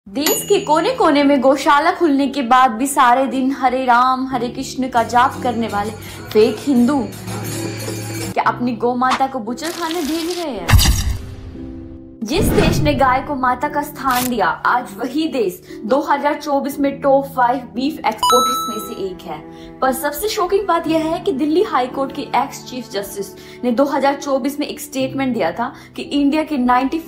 देश के कोने कोने में गौशाला खुलने के बाद भी सारे दिन हरे राम हरे कृष्ण का जाप करने वाले फेक हिंदू क्या अपनी गौ माता को बुचर खाने भेज रहे हैं? जिस देश ने गाय को माता का स्थान दिया, आज वही देश 2024 में टॉप 5 बीफ एक्सपोर्टर्स में से एक है। पर सबसे शॉकिंग बात यह है कि दिल्ली हाई कोर्ट के एक्स चीफ जस्टिस ने 2024 में एक स्टेटमेंट दिया था कि इंडिया के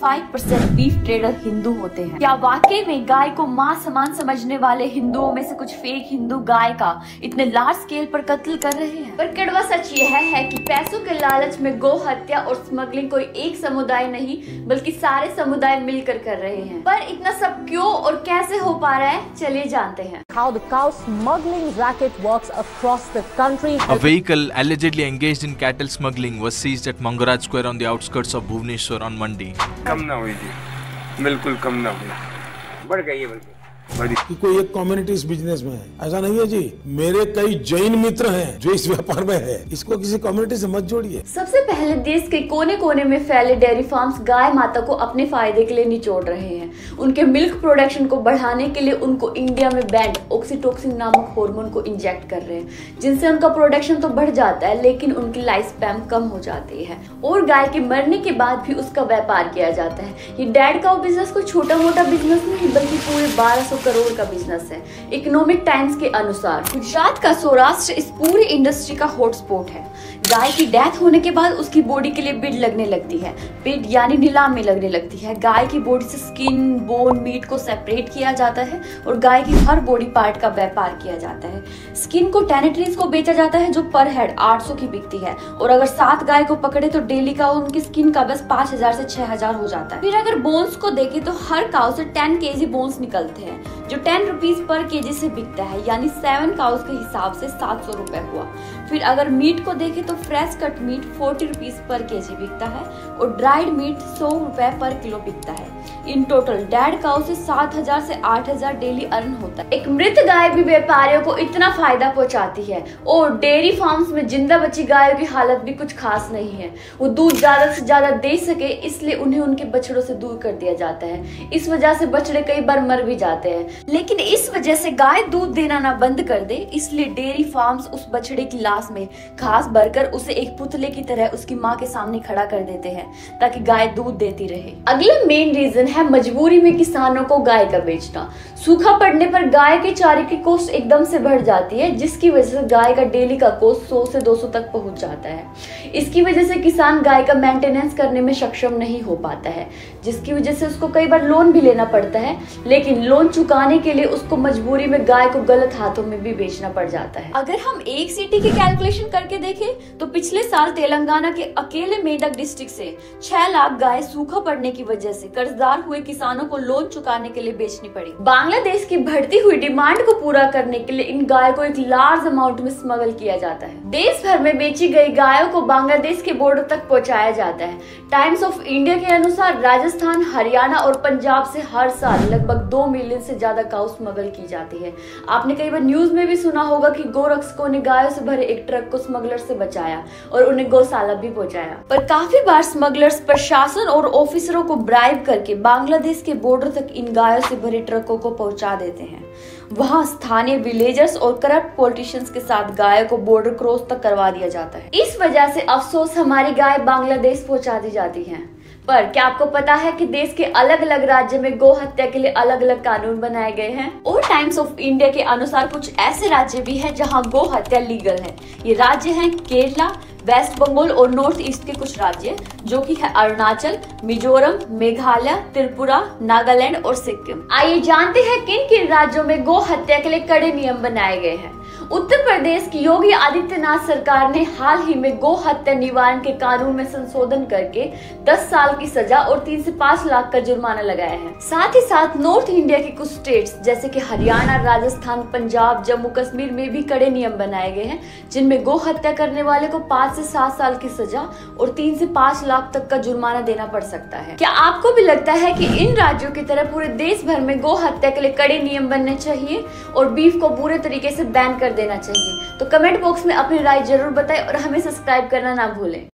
95% बीफ ट्रेडर हिंदू होते हैं। क्या वाकई में गाय को मां समान समझने वाले हिंदुओं में से कुछ फेक हिंदू गाय का इतने लार्ज स्केल पर कत्ल कर रहे हैं? पर कड़वा सच यह है कि पैसों के लालच में गौ हत्या और स्मगलिंग कोई एक समुदाय नहीं बल्कि सारे समुदाय मिलकर कर रहे हैं। पर इतना सब क्यों और कैसे हो पा रहा है, चलिए जानते हैं। How the cow smuggling racket works across the country. A vehicle allegedly engaged in cattle smuggling was seized at Mangaraj Square on the outskirts of Bhubaneswar on Monday. कम ना हुई थी, बिल्कुल कम ना हुई, बढ़ गई है बल्कि कि कोई एक कम्युनिटी इस बिजनेस में है, ऐसा नहीं है जी। मेरे कई जैन मित्र हैं जो इस व्यापार में है, इसको किसी कम्युनिटी से मत जोड़िए। सबसे पहले देश के कोने कोने में फैले डेयरी फार्म्स गाय माता को अपने फायदे के लिए निचोड़ रहे हैं। उनके मिल्क प्रोडक्शन को बढ़ाने के लिए उनको इंडिया में बैंड ऑक्सीटोसिन नामक हार्मोन को इंजेक्ट कर रहे हैं, जिनसे उनका प्रोडक्शन तो बढ़ जाता है लेकिन उनकी लाइफ स्पैन कम हो जाती है और गाय के मरने के बाद भी उसका व्यापार किया जाता है। ये डेड काउ बिजनेस कोई छोटा मोटा बिजनेस नहीं बल्कि पूरे 1200 करोड़ का बिजनेस है। इकोनॉमिक टाइम्स के अनुसार गुजरात का सौराष्ट्र इस पूरी इंडस्ट्री का हॉटस्पॉट है। गाय की डेथ होने के बाद उसकी बॉडी के लिए बिड लगने लगती है। बिड यानी नीलाम में लगने लगती है। गाय की बॉडी से स्किन, बोन, मीट को सेपरेट किया जाता है और गाय की हर बॉडी पार्ट का व्यापार किया जाता है। स्किन को टेनेटरीज को बेचा जाता है जो पर हेड 800 की बिकती है और अगर 7 गाय को पकड़े तो डेली का उनकी स्किन का बस 5000 से 6000 हो जाता है। फिर अगर बोन्स को देखे तो हर काउ से 10 kg बोन्स निकलते हैं जो 10 रुपीज पर केजी से बिकता है, यानी 7 काउस के हिसाब से 700 रुपए हुआ। फिर अगर मीट को देखे तो fresh cut meat 40 rupees per KG बिकता है और ड्राइड मीट 100 रुपए पर किलो बिकता है। इन टोटल डेड काउ से 7000 से 8000 डेली अर्न होता है। एक मृत गाय भी व्यापारियों को इतना फायदा पहुंचाती है और डेयरी फार्म्स में जिंदा बची गायों की हालत भी कुछ खास नहीं है। वो दूध ज्यादा से ज्यादा दे सके इसलिए उन्हें उनके बछड़ों से दूर कर दिया जाता है। इस वजह से बछड़े कई बार मर भी जाते हैं, लेकिन इस वजह से गाय दूध देना ना बंद कर दे इसलिए डेयरी फार्म्स उस बछड़े की लाश में घास भरकर उसे एक पुतले की तरह उसकी माँ के सामने खड़ा कर देते हैं ताकि गाय दूध देती रहे। अगला मेन रीजन है मजबूरी में किसानों को गाय का बेचना। सूखा पड़ने पर गाय के चारे की कॉस्ट एकदम से बढ़ जाती है जिसकी वजह से गाय का डेली का कॉस्ट 100 से 200 तक पहुंच जाता है। इसकी वजह से किसान गाय का मेंटेनेंस करने में सक्षम नहीं हो पाता है, जिसकी वजह से उसको कई बार लोन भी लेना पड़ता है, लेकिन लोन चुकाने के लिए उसको मजबूरी में गाय को गलत हाथों में भी बेचना पड़ जाता है। अगर हम एक सिटी की कैलकुलेशन करके देखें तो पिछले साल तेलंगाना के अकेले मेदक डिस्ट्रिक्ट से 6 लाख गाय सूखा पड़ने की वजह से कर्जदार हुए किसानों को लोन चुकाने के लिए बेचनी पड़ी। बांग्लादेश की बढ़ती हुई डिमांड को पूरा करने के लिए इन गायों को एक लार्ज अमाउंट में स्मगल किया जाता है। देश भर में बेची गई गायों को बांग्लादेश के बॉर्डर तक पहुंचाया जाता है। टाइम्स ऑफ इंडिया के अनुसार राजस्थान, हरियाणा और पंजाब से हर साल लगभग 2 मिलियन से ज्यादा काउ स्मगल की जाती है। आपने कई बार न्यूज में भी सुना होगा कि गोरक्षकों ने गायों से भरे एक ट्रक को स्मगलर से बचाया और उन्हें गौशाला भी पहुंचाया। पर काफी बार स्मगलर्स प्रशासन और ऑफिसरों को ब्राइब करके बांग्लादेश के बॉर्डर तक इन गायों से भरे ट्रकों को पहुंचा देते हैं। वहां स्थानीय विलेजर्स और करप्ट पॉलिटिशियंस के साथ गायों को बॉर्डर क्रॉस तक करवा दिया जाता है। इस वजह से अफसोस हमारी गाय बांग्लादेश पहुंचा दी जाती है। पर क्या आपको पता है कि देश के अलग अलग राज्य में गौ हत्या के लिए अलग अलग कानून बनाए गए हैं? और टाइम्स ऑफ इंडिया के अनुसार कुछ ऐसे राज्य भी हैं जहां गौ हत्या लीगल है। ये राज्य हैं केरला, वेस्ट बंगाल और नॉर्थ ईस्ट के कुछ राज्य जो कि है अरुणाचल, मिजोरम, मेघालय, त्रिपुरा, नागालैंड और सिक्किम। आइए जानते हैं किन किन राज्यों में गौ हत्या के लिए कड़े नियम बनाए गए हैं। उत्तर प्रदेश की योगी आदित्यनाथ सरकार ने हाल ही में गौ हत्या निवारण के कानून में संशोधन करके 10 साल की सजा और 3 से 5 लाख का जुर्माना लगाया है। साथ ही साथ नॉर्थ इंडिया के कुछ स्टेट्स जैसे कि हरियाणा, राजस्थान, पंजाब, जम्मू कश्मीर में भी कड़े नियम बनाए गए हैं जिनमें गौ हत्या करने वाले को 5 से 7 साल की सजा और 3 से 5 लाख तक का जुर्माना देना पड़ सकता है। क्या आपको भी लगता है कि इन राज्यों की तरह पूरे देश भर में गौ हत्या के लिए कड़े नियम बनने चाहिए और बीफ को बुरे तरीके से बैन कर देना चाहिए? तो कमेंट बॉक्स में अपनी राय जरूर बताएं और हमें सब्सक्राइब करना ना भूलें।